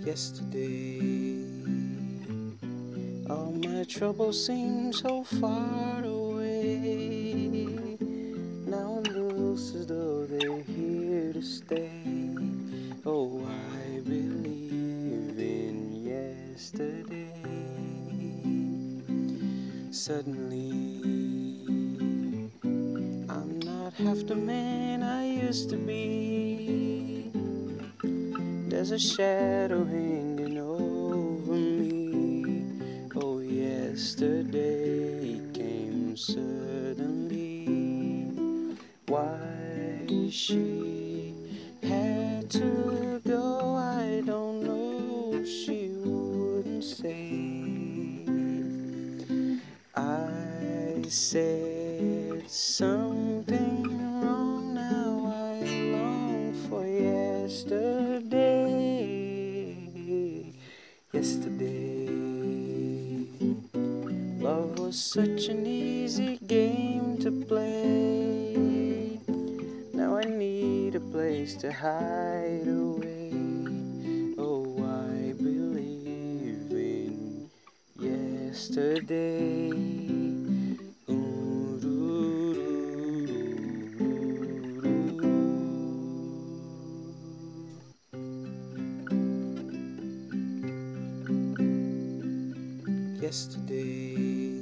Yesterday, all my troubles seem so far away. Now it looks as though they're here to stay. Oh, I believe in yesterday. Suddenly, I'm not half the man I used to be. There's a shadow hanging over me. Oh, yesterday came suddenly. Why she had to go, I don't know. She wouldn't say. I said something wrong. Now I long for yesterday. Yesterday, love was such an easy game to play. Now I need a place to hide away. Oh, I believe in yesterday. Yesterday,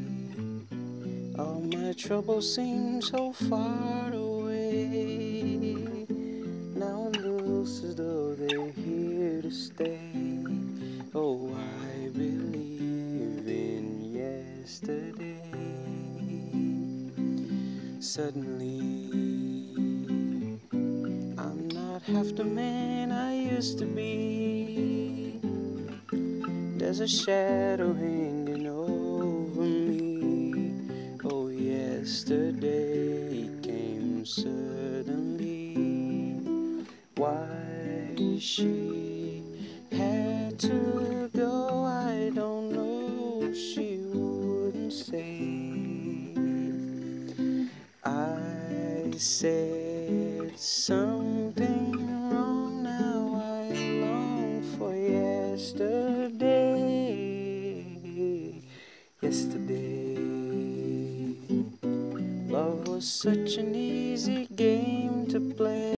all my troubles seem so far away. Now it looks as though they're here to stay. Oh, I believe in yesterday. Suddenly, I'm not half the man I used to be. There's a shadow hanging over me. Oh, yesterday came suddenly. Why she had to go, I don't know. She wouldn't say. I said something wrong. Now I long for yesterday. Yesterday, love was such an easy game to play.